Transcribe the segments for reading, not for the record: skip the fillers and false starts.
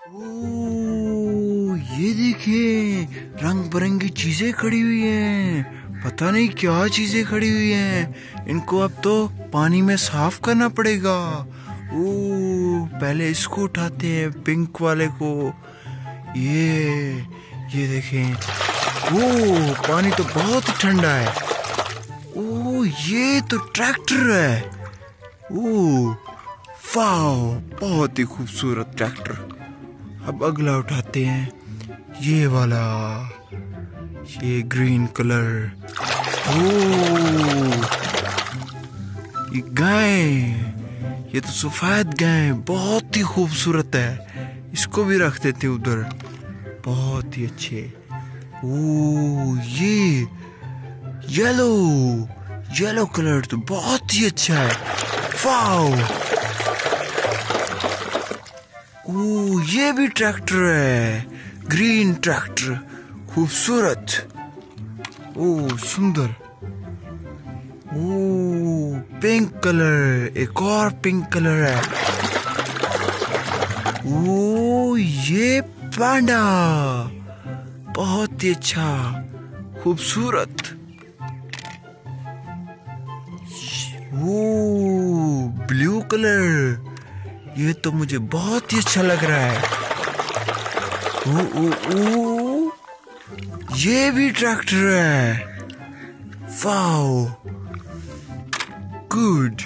ओह, ये देखिए रंग बिरंगी चीजें खड़ी हुई हैं। पता नहीं क्या चीजें खड़ी हुई हैं। इनको अब तो पानी में साफ करना पड़ेगा। ओह, पहले इसको उठाते हैं, पिंक वाले को। ये देखें। ओह, पानी तो बहुत ही ठंडा है। ओह, ये तो ट्रैक्टर है। ओह वाओ, बहुत ही खूबसूरत ट्रैक्टर। अब अगला उठाते हैं, ये वाला, ये ग्रीन कलर। ओह, ये गाय, ये तो सफेद गाय, बहुत ही खूबसूरत है। इसको भी रख देते उधर, बहुत ही अच्छे। ओह, ये येलो कलर तो बहुत ही अच्छा है। वाओ, ओह, ये भी ट्रैक्टर है, ग्रीन ट्रैक्टर, खूबसूरत। ओह, सुंदर। ओह, पिंक कलर, एक और पिंक कलर है। ओह, ये पांडा, बहुत ही अच्छा, खूबसूरत। ओह, ब्लू कलर, ये तो मुझे बहुत ही अच्छा लग रहा है। ओ, ये भी ट्रैक्टर है। Wow, good.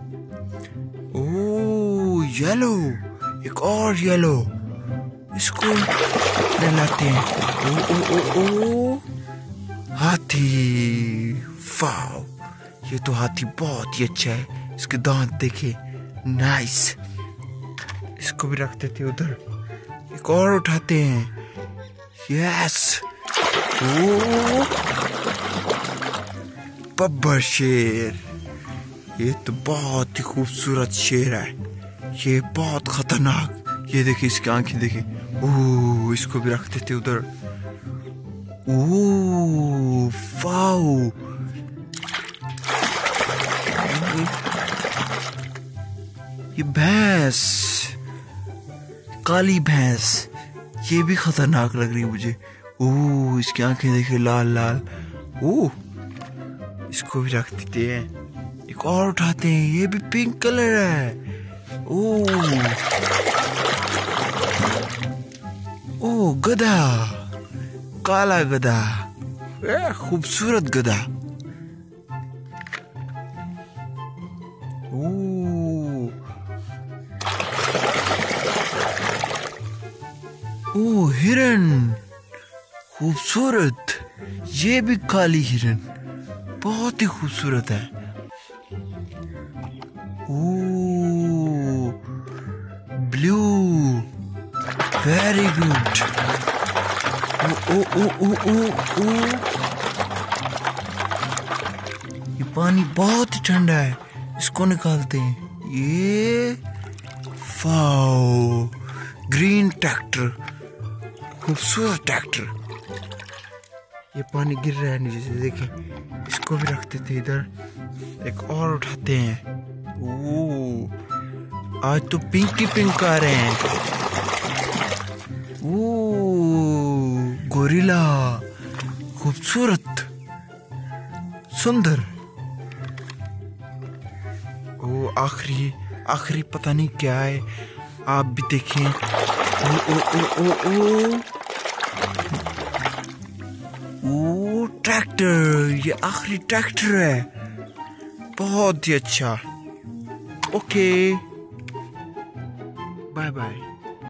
ओह, येलो, एक और येलो, इसको लाते हैं। ओ, हाथी। वाओ, ये तो हाथी बहुत ही अच्छा है। इसके दांत देखे, नाइस। इसको भी रख देते उधर, एक और उठाते हैं। यस। ओ, बब्बर शेर, ये तो बहुत ही खूबसूरत शेर है। ये बहुत खतरनाक, ये देखिए इसकी आंखें देखिए। ओह, इसको भी रख देते उधर। ओह वाओ, ये भैंस, काली भैंस, ये भी खतरनाक लग रही है मुझे। ओह, इसकी आंखें देखिए, लाल लाल। ओह, इसको भी रख देते हैं, एक और उठाते हैं। ये भी पिंक कलर है। ओह, गधा, काला गधा, खूबसूरत गधा। ओह, हिरन, खूबसूरत, ये भी काली हिरन, बहुत ही खूबसूरत है। Oh, blue, very good. ओ, ये पानी बहुत ही ठंडा है, इसको निकालते हैं। ये वाओ, ग्रीन ट्रैक्टर, खूबसूरत ट्रैक्टर। ये पानी गिर रहा है नीचे से, देखें। इसको भी रखते थे इधर, एक और उठाते हैं। ओह, आज तो पिंक ही पिंक आ रहे हैं। ओह, गोरिल्ला, खूबसूरत, सुंदर। ओह, आखिरी पता नहीं क्या है, आप भी देखें। ओ, ट्रैक्टर, ये आखिरी ट्रैक्टर है, बहुत ही अच्छा। Okay, bye bye.